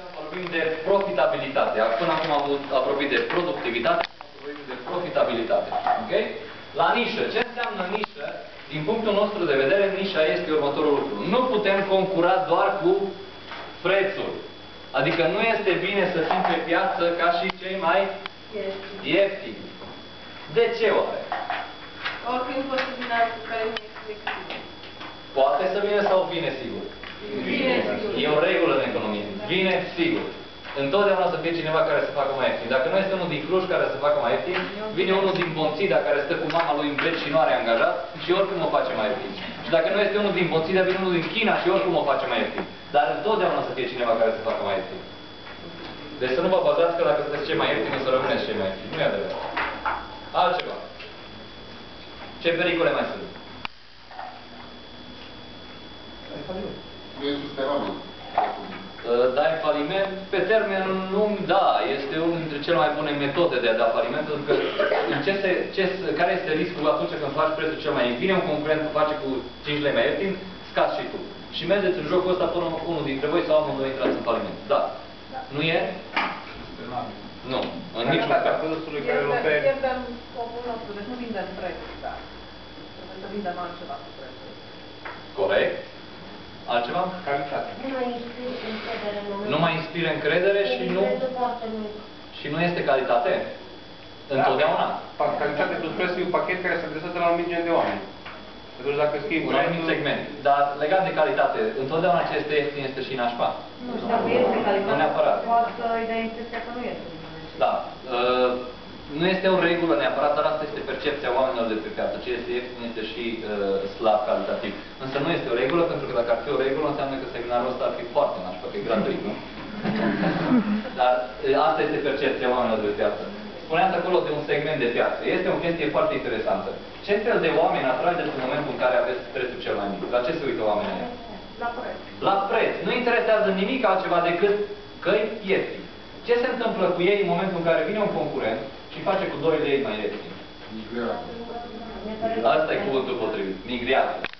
Vorbim de profitabilitate. Până acum am vorbit de productivitate, vorbim de profitabilitate. Ok? La nișă. Ce înseamnă nișă? Din punctul nostru de vedere, nișa este următorul lucru. Nu putem concura doar cu prețul. Adică nu este bine să fim pe piață ca și cei mai ieftini. De ce oare? Oricând poate să vină altul care nu este flexibil. Poate să vină sau vine sigur? Vine sigur. E o regulă în economie. Vine sigur. Întotdeauna să fie cineva care să facă mai ieftin. Dacă nu este unul din Cluj care să facă mai ieftin, vine unul din Bonțida care stă cu mama lui în Bled și nu are angajat și oricum o face mai ieftin. Și dacă nu este unul din Bonțida, vine unul din China și oricum o face mai ieftin. Dar întotdeauna să fie cineva care să facă mai ieftin. Deci să nu vă bazați că dacă sunteți cei mai ieftini, o să rămâneți cei mai ieftini. Nu e adevărat. Altceva. Ce pericole mai sunt? Nu e sustenabil. Dai faliment, pe termen lung, da, este unul dintre cele mai bune metode de a da faliment, pentru că care este riscul atunci când faci prețul cel mai ieftin? Vine un concurent, face cu 5 lei mai ieftin, scazi și tu. Și mergeți în jocul ăsta până unul dintre voi sau amândoi intrați în faliment. Da. Nu e? Nu. În niciun caz. Pierdem scopul nostru, deci nu vindem prețul, da. Trebuie să vindem altceva cu prețul. Corect. Altceva? Calitate. Nu mai inspiră încredere și nu este calitate? Întotdeauna? Calitate plus preț e un pachet care se adresează la un anumit gen de oameni. Pentru că dacă schimbi un anumit segment. Dar legat de calitate, întotdeauna ce este ieftin este și nașpa? Nu știu, dacă este calitate, nu neapărat. poate să-i dea impresia că nu este. Da. Nu este o regulă neapărat, dar asta este percepția oamenilor de pe piață. Ce este ieftin este și slab calitativ. Însă nu este o regulă, pentru că dacă ar fi o regulă, înseamnă că seminarul ăsta ar fi foarte nașpa, că e gratuit, nu? Dar asta este percepția oamenilor de pe piață. Spuneați acolo de un segment de piață. Este o chestie foarte interesantă. Ce fel de oameni atrageți în momentul în care aveți prețul cel mai mic? La ce se uită oamenii? La preț. La preț. Nu interesează nimic altceva decât că-i ieftin. Ce se întâmplă cu ei în momentul în care vine un concurent și face cu 2 lei mai ieftin? Migrează. Asta e cuvântul potrivit. Migrează.